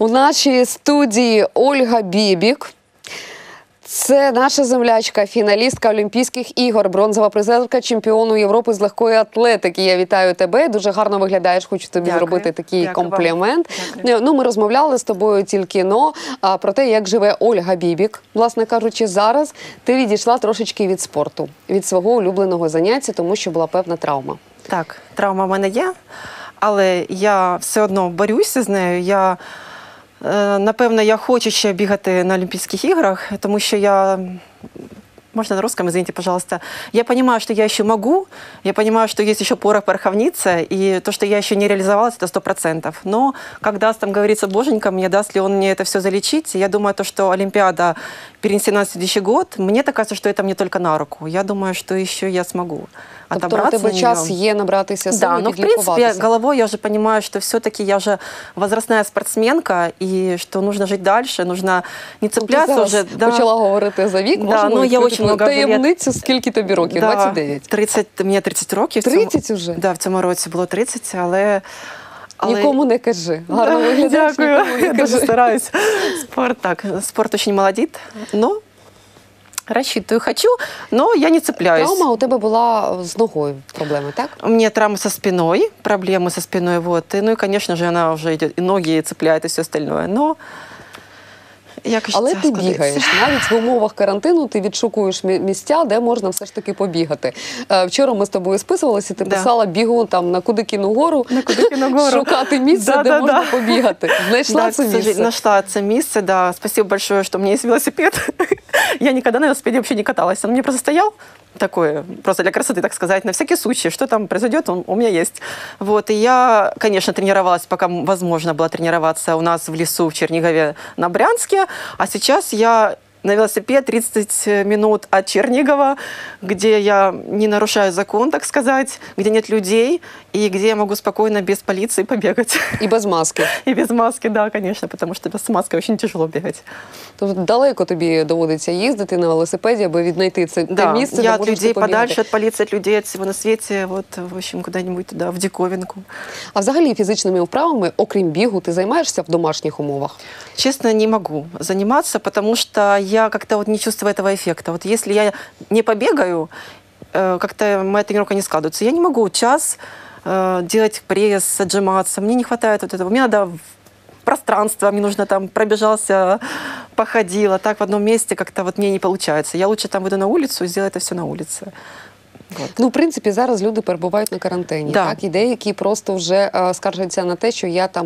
У нашій студії Ольга Бібік. Це наша землячка, фіналістка Олімпійських ігор, бронзова призерка чемпіону Європи з легкої атлетики. Я вітаю тебе. Дуже гарно виглядаєш. Хочу тобі зробити такий комплімент. Ну, ми розмовляли з тобою тільки про те, як живе Ольга Бібік. Власне кажучи, зараз ти відійшла трошечки від спорту, від свого улюбленого заняття, тому що була певна травма. Так, травма в мене є, але я все одно борюся з нею. Напевно, я хочу ще бігати на Олимпийских играх, потому что я... Можно на русском, извините, пожалуйста. Я понимаю, что я еще могу, я понимаю, что есть еще пороховница, и то, что я еще не реализовалась, это 100%. Но как даст, там говорится, Боженька, мне даст ли он мне это все залечить, я думаю, что Олимпиада перенесена на следующий год, мне так кажется, что это мне только на руку. Я думаю, что еще я смогу отобраться. Тобто у тебе час є набратися сил да, і но в принципе підлікуватися. головой я уже понимаю, что все-таки я уже возрастная спортсменка, и что нужно жить дальше, нужно не цепляться уже. Да. Почала говорити за вік, да, можемо я очень много таємницю, скільки тобі років? Да, 29? 30, мені 30 років. 30 уже? Да, в цьому році було 30, але... Нікому не кажи. Гарно виглядаєш, дякую, я дуже стараюсь. Спорт дуже молодит, но рассчитываю, хочу, но я не цепляюсь. Травма у тебе була з ногою, проблеми, так? У меня травма со спиной, проблемы со спиной, вот. Ну и, конечно же, она уже идет, и ноги цепляет, и все остальное, но... Але ти бігаєш. Навіть в умовах карантину ти відшукуєш місця, де можна все ж таки побігати. Вчора ми з тобою списувалися, ти писала бігу там на Кудикіну гору, шукати місце, де можна побігати. Знайшла це місце? Нашла це місце, да. Спасибо большое, что у меня есть велосипед. Я никогда на велосипеде вообще не каталась. Он мне просто стоял, такое, просто для красоты, так сказать, на всякий случай, что там произойдет, он у меня есть. Вот, и я, конечно, тренировалась, пока возможно было тренироваться у нас в лесу в Чернигове на Брянске, а сейчас я на велосипед 30 минут от Чернигова, где я не нарушаю закон, так сказать, где нет людей, и где я могу спокойно без полиции побегать. И без маски. И без маски, да, конечно, потому что без маски очень тяжело бегать. Тобто далеко тобі доводиться їздити на велосипеді, аби віднайти це те місце, де можеш побігати? Я от людей подальше, от полиции, от людей, от всего на свете, вот, в общем, куда-нибудь туда, в диковинку. А взагалі фізичними вправами, окрім бігу, ти займаєшся в домашніх умовах? Честно, не могу заниматься, потому что я как-то вот не чувствую этого эффекта. Вот если я не побегаю, как-то моя тренировка не складывается. Я не могу час делать пресс, отжиматься. Мне не хватает вот этого. Мне надо пространство, мне нужно там пробежался, походила. Так в одном месте как-то вот мне не получается. Я лучше там выйду на улицу и сделаю это все на улице. Вот. Ну, в принципі, зараз люди перебувають на карантині. Да. Так? І деякі просто вже скаржаться на те, що я там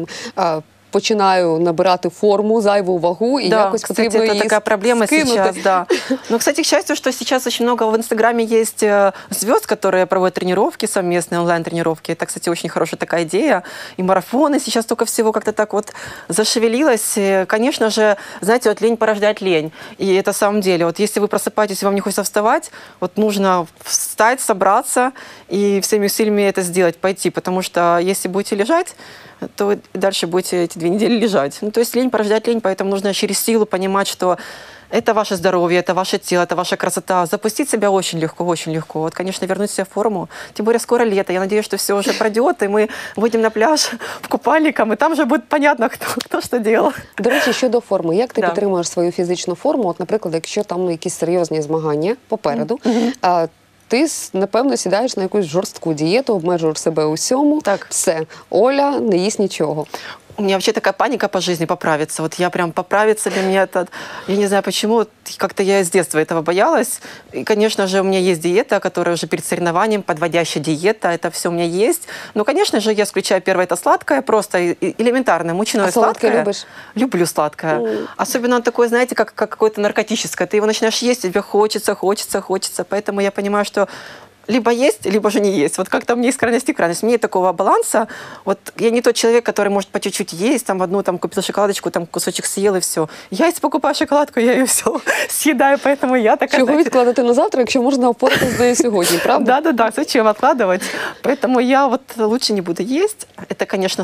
починаю набирати форму, зайву вагу, и якось кстати, потрібно її это такая проблема скинути. сейчас, да. Но, кстати, к счастью, что сейчас очень много в Инстаграме есть звезд, которые проводят тренировки совместные, онлайн-тренировки. Это, кстати, очень хорошая такая идея. И марафоны сейчас только всего как-то так вот зашевелилось. И, конечно же, знаете, вот лень порождает лень. И это на самом деле, вот если вы просыпаетесь, и вам не хочется вставать, вот нужно встать, собраться и всеми усилиями это сделать, пойти. Потому что если будете лежать, то вы дальше будете эти 2 недели лежать. Ну, то есть лень порождает лень, поэтому нужно через силу понимать, что это ваше здоровье, это ваше тело, это ваша красота. Запустить себя очень легко, очень легко. Вот, конечно, вернуть себя в форму. Тем более скоро лето. Я надеюсь, что все уже пройдет, и мы выйдем на пляж в купальником, и там же будет понятно, хто що делал. До речі, щодо форми. Як ти підтримуєш свою фізичну форму? От, наприклад, якщо там якісь серйозні змагання попереду, ти, напевно, сідаєш на якусь жорстку дієту, обмежуєш себе усьому. Так. Все. Оля не їсть нічого. У меня вообще такая паника по жизни поправиться. Вот я прям поправиться для меня это... Я не знаю почему, как-то я с детства этого боялась. И, конечно же, у меня есть диета, которая уже перед соревнованием, подводящая диета, это все у меня есть. Но, конечно же, я исключаю первое, это сладкое, просто элементарное, мучное сладкое. Сладкое любишь? Люблю сладкое. Особенно такое, знаете, как какое-то наркотическое. Ты его начинаешь есть, тебе хочется. Поэтому я понимаю, что либо есть, либо же не есть. Вот как-то у меня есть крайность и крайность. Мне такого баланса. Вот я не тот человек, который может по чуть-чуть есть, там одну там купил шоколадочку, там кусочек съел и все. Я если покупаю шоколадку, я ее все съедаю, поэтому я такая... Чого відкладати на завтра, якщо можна впоратися з нею сьогодні, правда? Да, зачем откладывать? Поэтому я вот лучше не буду есть. Это, конечно,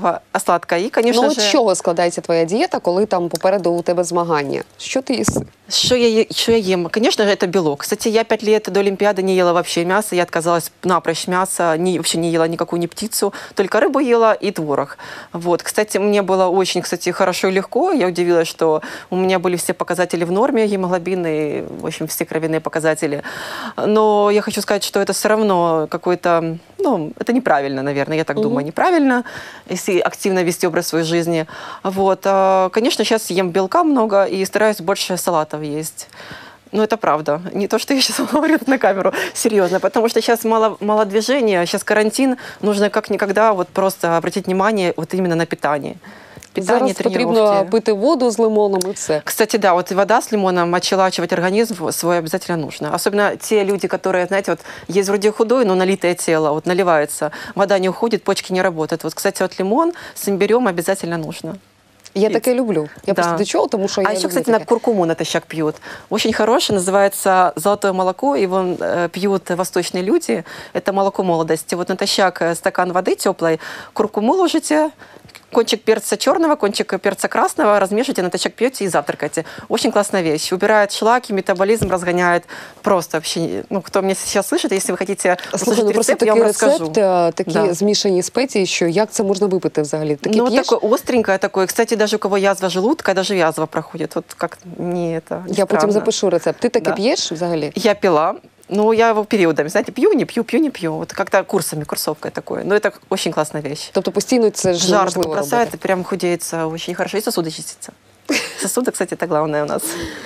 сладкое. И, конечно Ну, же... от з чого складається твоя дієта, коли там попереду у тебе змагання? Що ти їси? Что я ем? Конечно же, это белок. Кстати, я 5 лет до Олимпиады не ела вообще мясо. Я отказалась напрочь мяса, вообще не ела никакую ни птицу, только рыбу ела и творог. Вот. Кстати, мне было очень, хорошо и легко. Я удивилась, что у меня были все показатели в норме, гемоглобин и, в общем, все кровяные показатели. Но я хочу сказать, что это все равно какой-то, это неправильно, наверное, я так думаю, неправильно, если активно вести образ своей жизни. Вот. Конечно, сейчас ем белка много и стараюсь больше салатов есть. Ну, это правда. Не то, что я сейчас говорю на камеру, серьезно. Потому что сейчас мало движения, сейчас карантин. Нужно как никогда вот просто обратить внимание вот именно на питание. Зараз потрібно пити воду з лимоном і все. Кстати, да, вот вода с лимоном, очелачивать организм свой обязательно нужно. Особенно те люди, которые, знаете, вот есть вроде худой, но налитое тело, вот наливается, вода не уходит, почки не работают. Вот, кстати, вот лимон с имбирем обязательно нужно. Я таке люблю. Я просто до чего, потому что я еще, кстати, на куркуму натощак пьют. Очень хороший, называется золотое молоко. Его пьют восточные люди. Это молоко молодости. Вот натощак стакан воды теплой, куркуму ложите, кончик перца черного, кончик перца красного, размешивайте, натощак пьете и завтракаете. Очень классная вещь. Убирает шлаки, метаболизм разгоняет. Просто вообще, кто меня сейчас слышит, если вы хотите услышать рецепт, я вам расскажу. Такі змішані спеції, що як це можна випити взагалі? Такое остренькое такое. Кстати, даже у кого язва желудка, даже язва проходит. Вот как не это. Я потім запишу рецепт. Ти таке п'єш взагалі? Я пила. Я его периодами, знаете, пью, не пью. Вот как-то курсовкой такое. Но это очень классная вещь. Тобто постійно це ж жар бросает, и прям худеется очень хорошо. И сосуды чистятся. Сосуды, кстати, это главное у нас.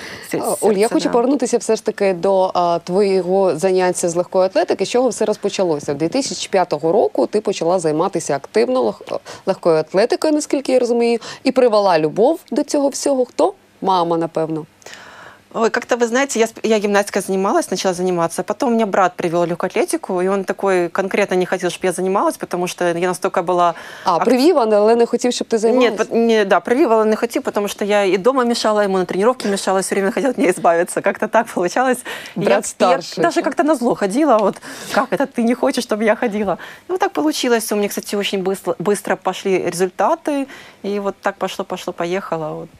Оль, я хочу повернутися все ж таки до твоєго заняття з легкої атлетики. З чого все розпочалося? 2005 року ти почала займатися активно легкою атлетикою, наскільки я розумію, і привела любов до цього всього. Хто? Мама, напевно. Ой, как-то, вы знаете, я гимнастикой занималась, начала заниматься. Потом меня брат привел в легкую атлетику, и он такой конкретно не хотел, чтобы я занималась, потому что я настолько была... Привив, але не хотів, щоб ти займалась? Нет, привив, але не хотел, потому что я и дома мешала ему, на тренировке мешала, все время хотел от меня избавиться. Как-то так получалось. Брат старший. Я даже как-то назло ходила, вот как это ты не хочешь, чтобы я ходила. И вот так получилось. У меня, кстати, очень быстро пошли результаты, и вот так пошло-поехало. Вот.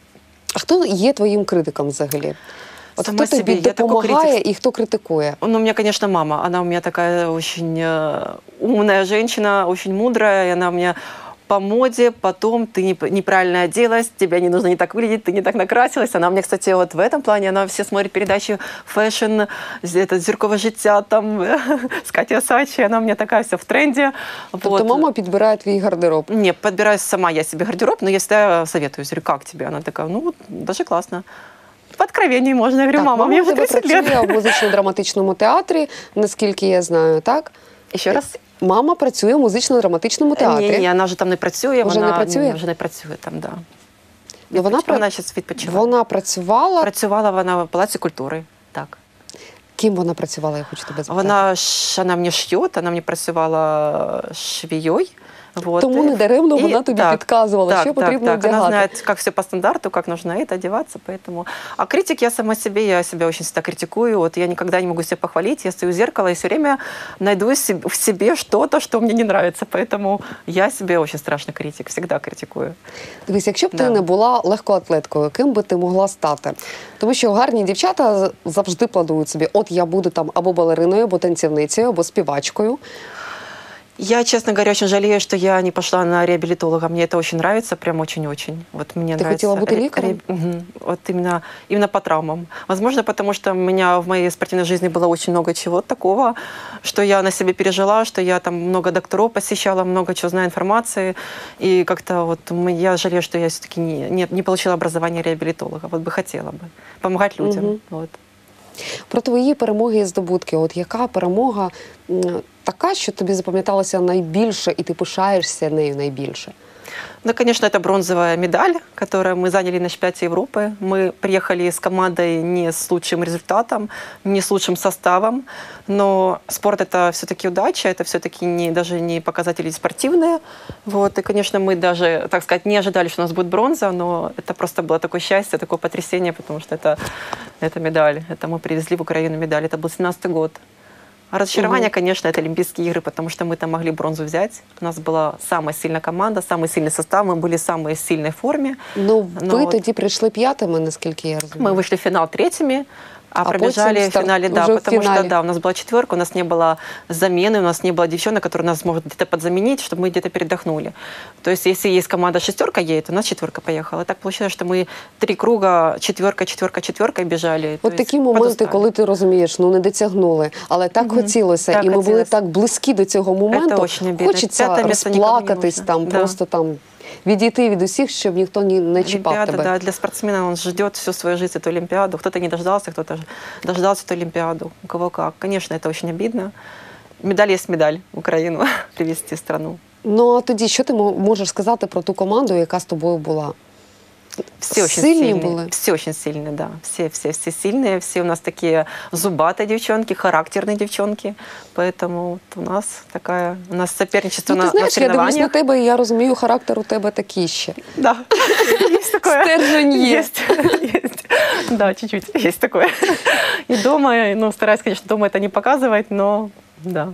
А хто є твоїм критиком взагалі? От хто тобі допомагає і хто критикує? Ну, у меня, конечно, мама. Она у меня такая очень умная женщина, очень мудрая. И она у меня по моде, потом ты неправильно оделась, тебе не нужно не так выглядеть, ты не так накрасилась. Она у меня, кстати, вот в этом плане, она все смотрит передачи фэшн, «Зіркове життя», там, с Катей Осадчей, она у меня такая вся в тренде. Тобто мама підбирає твій гардероб? Не, подбираю сама я себе гардероб, но я всегда советую, говорю, как тебе? Она такая, даже классно. В откровении можно. Я говорю, мама, мне уже 30 лет. Працює в музично-драматичному театрі, наскільки я знаю, так? Еще раз? Мама працює в музично-драматичному театрі. Ні, вона вже там не працює. Вже не працює? Вже не працює там, да. Вона зараз відпочиває. Вона працювала? Працювала вона в Палаці культури, так. Ким вона працювала, я хочу тебе запитати? Вона мені шьє, вона мені працювала швією. Вот. Тому не даремно вона тобі підказувала, що потрібно одягати. Она знает, как все по стандарту, как нужно это одеваться, поэтому... А критик я сама себе, я себя очень всегда критикую. Вот я никогда не могу себя похвалить, я стою у зеркала и все время найду в себе что-то, что мне не нравится. Поэтому я себе очень страшный критик, всегда критикую. Дивись, якщо б ти не була легкоатлеткою, ким би ти могла стати? Тому що гарні дівчата завжди планують собі, от я буду там або балериною, або танцівницею, або співачкою. Я, честно говоря, очень жалею, что я не пошла на реабилитолога. Мне это очень нравится, прям очень-очень. Вот мне Ты хотела быть лекарем? Вот именно по травмам. Возможно, потому что у меня в моей спортивной жизни было очень много чего такого, что я на себе пережила, что я там много докторов посещала, много чего знаю информации. И как-то вот я жалею, что я все-таки не получила образование реабилитолога. Вот бы хотела бы помогать людям. Вот. Про твої перемоги і здобутки. От яка перемога така, що тобі запам'яталася найбільше, і ти пишаєшся нею найбільше? Ну, конечно, это бронзовая медаль, которую мы заняли на чемпионате Европы. Мы приехали с командой не с лучшим результатом, не с лучшим составом, но спорт – это все-таки удача, это все-таки даже не показатели спортивные. Вот. И, конечно, мы даже, так сказать, не ожидали, что у нас будет бронза, но это просто было такое счастье, такое потрясение, потому что это медаль. Это мы привезли в Украину медаль. Это был 17-й год. А разочарование, конечно, это Олимпийские игры, потому что мы там могли бронзу взять. У нас была самая сильная команда, самый сильный состав, мы были в самой сильной форме. Ну, Но ви вот тоді прийшли п'ятими, наскільки я розумію. мы вышли в финал третьими, а потім пробежали в финале, да, уже в потому финале. что, да, у нас была четверка, у нас не было замены, у нас не было девчонок, которые нас могут где-то подзаменить, чтобы мы где-то передохнули. То есть, если есть команда шестерка едет, у нас четверка поехала. И так получилось, что мы 3 круга четверка, четверка, четверка бежали. От такі моменти, коли ти розумієш, ну не дотягнули, але так хотілося, Так і ми були хотілося. так близькі до цього моменту. очень обидно. Хочеться П'яте місце нікому не розплакатись нужно. там, Да. просто там відійти від усіх, щоб ніхто не чіпав Олимпиада, тебе. да, для спортсмена он ждет всю свою жизнь эту Олимпиаду. Кто-то не дождался, кто-то дождался эту Олимпиаду. У кого как. Конечно, это очень обидно. Медаль есть медаль Украину привести в страну. Ну а тоді, що ти можеш сказати про ту команду, яка з тобою була? Все очень Сильные сильные. были? Все очень сильные, да. Все сильные. Все у нас такие зубатые девчонки, характерные девчонки. Поэтому вот у нас соперничество Ну, ти на знаєш, я дивлюсь на соревнованиях. тебе, і я розумію, характер у тебе такий ще. Да, есть такое. Стержень є. Есть. Да, чуть-чуть есть такое. И дома, ну, стараюсь, конечно, дома это не показывать, но да.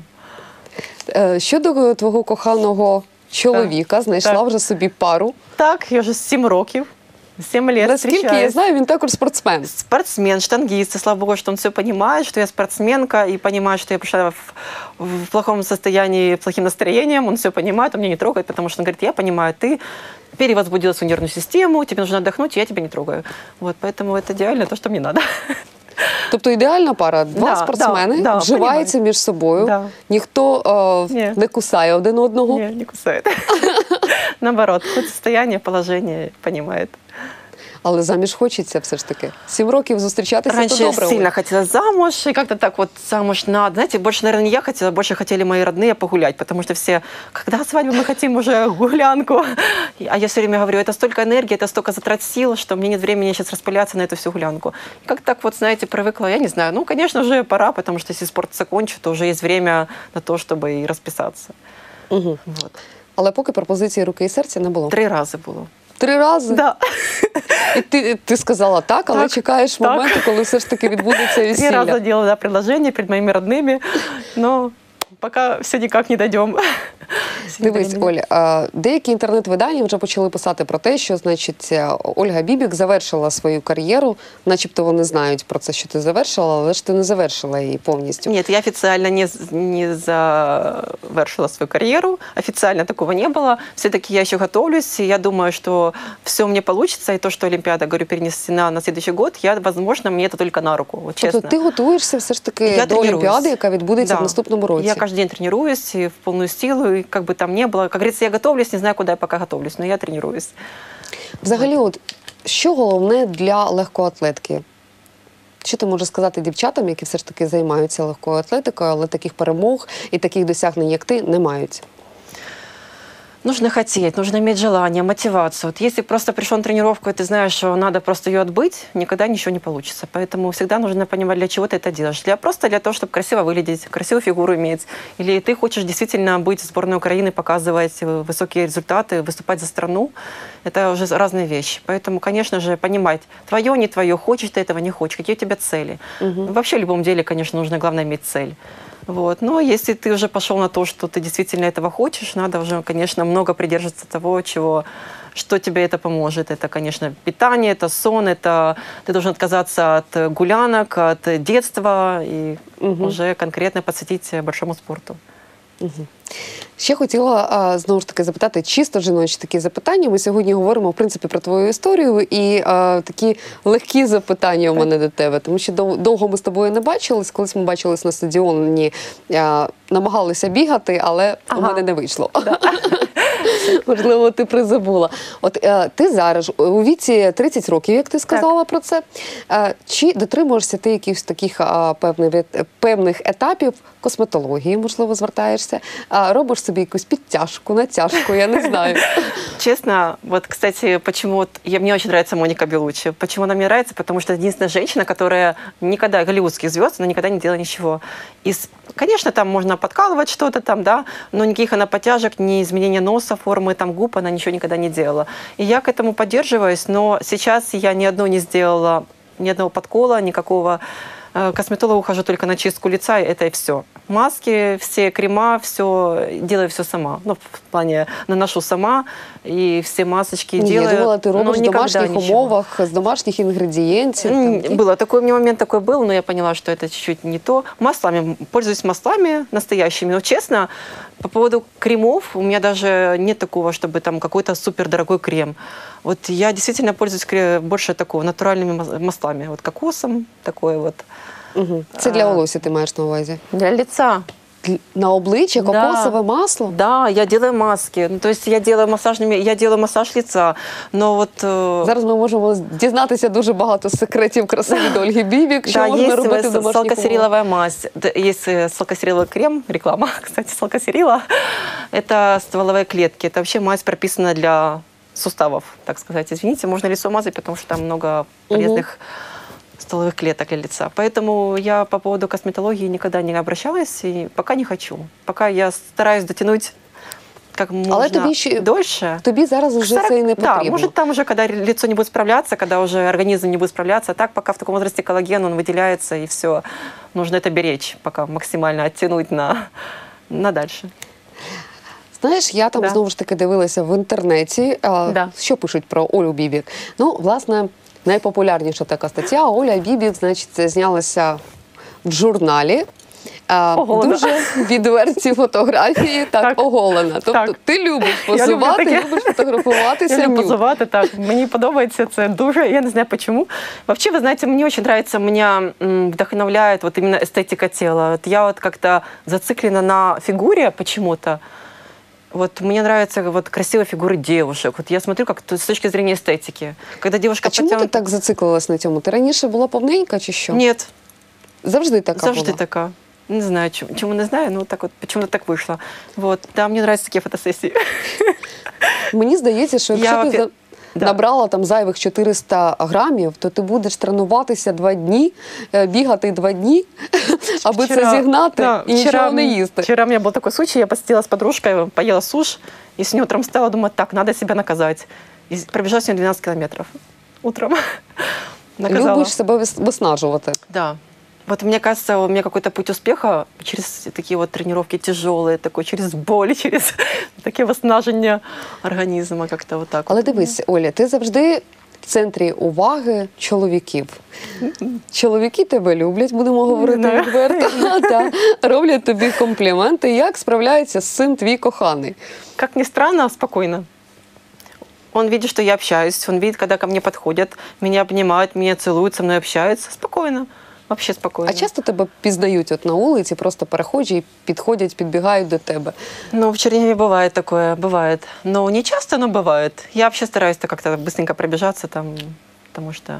Щодо твого коханого чоловіка, знайшла так. вже собі пару. Так, я вже 7 років. 7 лет Наскільки я встречаюсь. знаю, він також спортсмен. Спортсмен, штангист. И слава богу, что он все понимает, что я спортсменка, и понимает, что я пришла в плохом состоянии, плохим настроением. Он все понимает, он меня не трогает, потому что он говорит, я понимаю, ты перевозбудила свою нервную систему, тебе нужно отдохнуть, и я тебя не трогаю. Вот, поэтому это идеально то, что мне надо. Тобто ідеальна пара. Два Да, спортсмени да, вживаються між собою. Да. Ніхто Ні. не кусає один одного. Не кусает. Наоборот, хоть состояние, положение понимает. Але заміж хочеться все ж таки. 7 років зустрічатися, Раньше то я добре. сильно хотела замуж, и как-то так вот замуж надо. Знаете, больше, наверное, не я хотела, больше хотели мои родные погулять, потому что все, когда свадьбу, мы хотим уже гулянку. А я все время говорю, это столько энергии, это столько затрат сил, что мне нет времени сейчас распыляться на эту всю гулянку. И как так вот, знаете, привыкла, я не знаю. Ну, конечно, уже пора, потому что если спорт закончу, то уже есть время на то, чтобы и расписаться. Угу. Вот. Але поки пропозиції руки і серця не було. 3 рази було. 3 рази? Да. І ти сказала так, але Так, чекаєш так. моменту, коли все ж таки відбудеться 3 весілля. раза делала, да, предложение перед моими родными, но пока все никак не дойдем. Дивись, Оля, деякі інтернет-видання вже почали писати про те, що, значить, Ольга Бібік завершила свою кар'єру. Начебто вони знають про це, що ти завершила, але ж ти не завершила її повністю. Нет, я официально не завершила свою карьеру. Официально такого не было. Все-таки я еще готовлюсь, и я думаю, что все мне получится. И то, что Олимпиада, говорю, перенесена на следующий год, возможно, мне это только на руку, вот честно. Тобто ти готуєшся все ж таки Я до тренуюсь. Олімпіади, яка відбудеться Да. в наступному році. Я каждый день тренируюсь и в полную силу, и как бы там не было. Как говорится, я готовлюсь, не знаю, куда я пока готовлюсь, но я тренируюсь. Взагалі, от, що головне для легкоатлетки? Що ти можеш сказати дівчатам, які все ж таки займаються легкою атлетикою, але таких перемог і таких досягнень, як ти, не мають? Нужно хотеть, нужно иметь желание, мотивацию. Вот если просто пришел на тренировку, и ты знаешь, что надо просто ее отбыть, никогда ничего не получится. Поэтому всегда нужно понимать, для чего ты это делаешь. Просто для того, чтобы красиво выглядеть, красивую фигуру иметь. Или ты хочешь действительно быть в сборной Украины, показывать высокие результаты, выступать за страну. Это уже разные вещи. Поэтому, конечно же, понимать, твое, не твое, хочешь ты этого, не хочешь, какие у тебя цели. Вообще в любом деле, конечно, нужно главное иметь цель. Вот. Но если ты уже пошел на то, что ты действительно этого хочешь, надо уже, конечно, много придерживаться того, что тебе это поможет. Это, конечно, питание, это сон, это ты должен отказаться от гулянок, от детства и уже конкретно посвятить большому спорту. Ще хотіла, знову ж таки, запитати чисто жіночі такі запитання. Ми сьогодні говоримо, в принципі, про твою історію і такі легкі запитання у мене до тебе. Тому що довго ми з тобою не бачились. Колись ми бачились на стадіоні, намагалися бігати, але у мене не вийшло. Можливо, ти призабула. От ти зараз у віці 30 років, як ти сказала про це. Чи дотримуєшся ти якихось таких певних етапів косметології, можливо, звертаєшся? Робиш собі якусь підтяжку, натяжку, я не знаю. Честно, вот, кстати, почему мне очень нравится Моника Белуччи. Почему она мне нравится? Потому что это единственная женщина, которая никогда, голливудских звезд, она никогда не делала ничего. И, конечно, там можно подкалывать что-то там, да, но никаких она подтяжек, ни изменения носа, формы там губ, она ничего никогда не делала. И я к этому поддерживаюсь, но сейчас я ни одной не сделала, ни одного подкола, никакого. К косметологу хожу только на чистку лица, и это и все. Маски, все крема, все, делаю все сама. Ну, в плане, наношу сама, и все масочки Ні, делаю. я думала, ти робиш в никогда домашніх ничего. умовах, з домашніх інгредієнтів. там. Было такой, у меня момент такой был, но я поняла, что это чуть-чуть не то. Маслами, пользуюсь маслами настоящими. Но честно, по поводу кремов, у меня даже нет такого, чтобы там какой-то супердорогой крем. Вот я действительно пользуюсь больше такого натуральными маслами. Вот кокосом, такое вот. Угу. Це для волосся ти маєш на увазі? Для лица. На обличчя Да. кокосове масло? Да, я делаю маски. Ну, то есть я делаю массаж лица. Но вот... Зараз ми можемо дізнатися дуже багато секретів краси від Ольги Бібік, що Да, можна есть робити в домашніх умовах. салкосериловая мазь, есть салкосериловый крем, реклама, кстати, салкосерила. Это стволовые клетки, это вообще мазь прописана для суставов, так сказать. Извините, можно лицо мазать, потому что там много полезных стволовых клеток для лица. Поэтому я по поводу косметологии никогда не обращалась и пока не хочу. Пока я стараюсь дотянуть как можно тобі ще- дольше. Тобі зараз вже це і не Да, потрібно. может там уже, когда лицо не будет справляться, когда уже организм не будет справляться, так пока в таком возрасте коллаген, он выделяется, и все. Нужно это беречь, пока максимально оттянуть на дальше. Знаєш, я там Да. знову ж таки дивилася в інтернеті, Да. що пишуть про Олю Бібік. Ну, власне, найпопулярніша така стаття. Оля Бібік, значить, знялася в журналі. Оголена. Дуже відверті фотографії, так, оголена. Тобто Так. ти любиш Я люблю позувати, таке. любиш фотографуватися. Я люблю нюд. позувати, так. Мені подобається це дуже, я не знаю почему. Вообще, вы знаете, мне очень нравится, меня вдохновляет вот именно эстетика тела. Вот я вот как-то зациклена на фигуре почему-то. Вот мне нравятся вот красивые фигуры девушек. Вот я смотрю как с точки зрения эстетики. Когда девушка А чому ти потянута- так зациклилась на цьому? Ти раніше була повненька чи що? Нет, Завжди така завжди була? така. Не знаю, чему не знаю, но так вот почему-то так вышло. Вот, да, мне нравятся такие фотосессии. Мені здається, що якщо Я ти опять- Да. набрала там зайвих 400 грамів, то ти будеш тренуватися 2 дні, бігати 2 дні, аби це зігнати і нічого не їсти. Вчера у меня был такой случай, я посидела с подружкой, поела суш, и с ней утром встала, думаю, так, надо себя наказать. И пробежала сегодня 12 километров утром. Наказала. Любиш себе виснажувати. Да. Вот мне кажется, у меня какой-то путь успеха через такие вот тренировки тяжелые, такой, через боль, через такие виснаження організму, как-то вот так. Але дивись, Оля, ти завжди в центрі уваги чоловіків. Чоловіки тебе люблять, будемо говорити знаю. відверто. Та, роблять тобі компліменти. Як справляється з цим твій коханий? Как ни странно, спокойно. Он видит, что я общаюсь, он видит, когда ко мне подходят, меня обнимают, меня целуют, со мной общаются. Спокойно, вообще спокойно. А часто тебе пізнають от на вулиці, просто перехожі і підходять, підбігають до тебе? Ну, в Чернигове бывает такое, бывает. Но не часто, но бывает. Я вообще стараюсь как-то быстренько пробежаться там, потому что...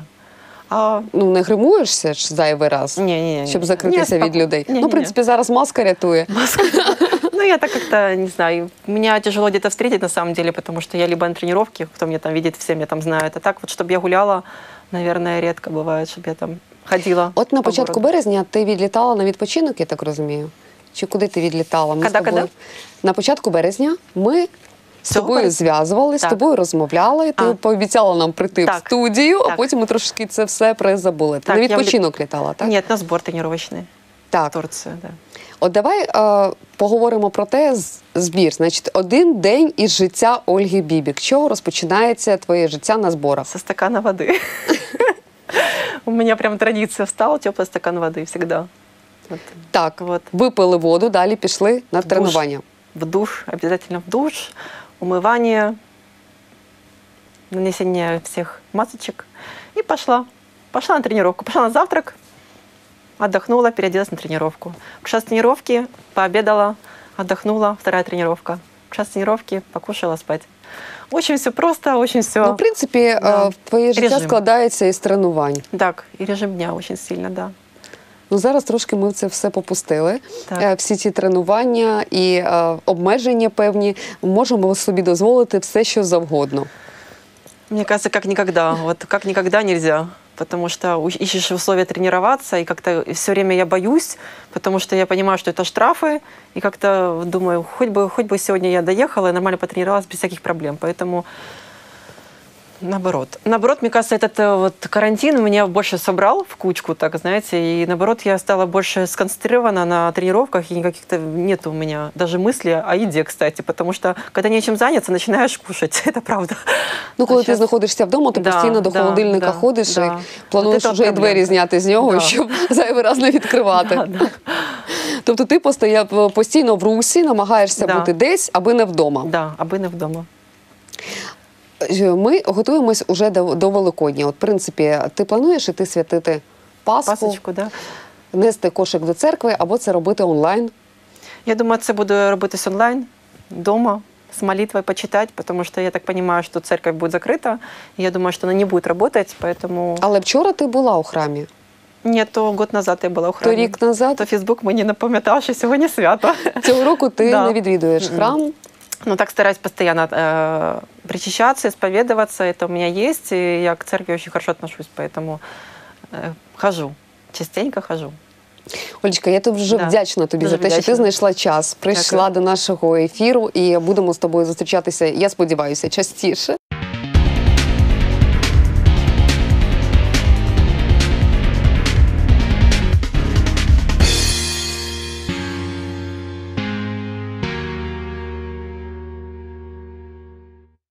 Ну, не гримуєшся ж зайвий раз, Не-не-не. щоб закритися від людей? Ну, в принципі, зараз маска рятує. Ну, я так как-то, не знаю, меня тяжело где-то встретить на самом деле, потому что я либо на тренировке, кто меня там видит, все меня там знают, а так вот, чтобы я гуляла, наверное, редко бывает, чтобы я там ходила. От на по початку городу. березня ти відлітала на відпочинок, я так розумію? Чи куди ти відлітала? Ми з Когда? тобою... На початку березня ми з Цього тобою березня? зв'язувалися, з Так. тобою розмовляли, ти А. пообіцяла нам прийти в Так. студію, а Так. потім ми трошки це все призабули. Ти Так, на я відпочинок літала, так? Нет, на сбор тренировочный в Так. Турцию, да. От давай поговоримо про те, збір. Значить, 1 день із життя Ольги Бібік. Чого розпочинається твоє життя на зборах? Со стакана воды. У меня прям традиция встал, теплый стакан воды всегда. Вот. Так, Вот. випили воду, далі пішли на тренування. В душ, обязательно в душ, умывание, нанесение всех масочек. И пошла. Пошла на тренировку. Пошла на завтрак, отдохнула, переоделась на тренировку. Пришла с тренировки, пообедала, отдохнула, вторая тренировка. Пришла с тренировки, покушала, спать. Очень все просто, очень все. Ну, в принципі, Да. твоє життя Режим. складається із тренувань. Так, и режим дня очень сильно, да. Ну, зараз трошки ми це все попустили. Так. Всі ці тренування і обмеження певні. Можемо собі дозволити все, що завгодно. Мне кажется, как никогда. Вот как никогда нельзя. Потому что ищешь условия тренироваться, и как-то все время я боюсь, потому что я понимаю, что это штрафы, и как-то думаю, хоть бы сегодня я доехала и нормально потренировалась без всяких проблем. Поэтому Наоборот, мне кажется, этот вот карантин меня больше собрал в кучку, так, знаете, и наоборот, я стала больше сконцентрирована на тренировках, и каких-то нет у меня даже мысли о еде, кстати, потому что, когда нечем заняться, начинаешь кушать, это правда. Ну, коли А ти щас- знаходишся вдома, ти Да, постійно до да, холодильника да, ходиш да. і плануєш От це вже і от проблема. двері зняти з нього, Да. щоб зайвий раз не відкривати. Да, да. Тобто ти постійно в русі, намагаєшся Да. бути десь, аби не вдома. Да, аби не вдома. Ми готуємось уже до Великодня. От, в принципі, ти плануєш іти святити Пасху, Пасочку, да. нести кошик до церкви, або це робити онлайн? Я думаю, це буду робитись онлайн, дома, с молитвой почитать, потому что я так понимаю, что церковь будет закрыта. И я думаю, что она не будет работать, поэтому... Але вчора ти була у храмі. Нет, то год назад я була у То храмі. рік назад. То Фейсбук мені напам'ятав, що сьогодні свято. Цього року ти Да. не відвідуєш храм. Ну, так стараюсь постоянно причащаться, исповедоваться. Это у меня есть, и я к церкви очень хорошо отношусь, поэтому хожу, частенько хожу. Олечка, я тобі дуже Да. вдячна тобі Дуже за те, що ти вдячна. знайшла час, прийшла Дякую. до нашого ефіру і будемо з тобою зустрічатися, я сподіваюся, частіше.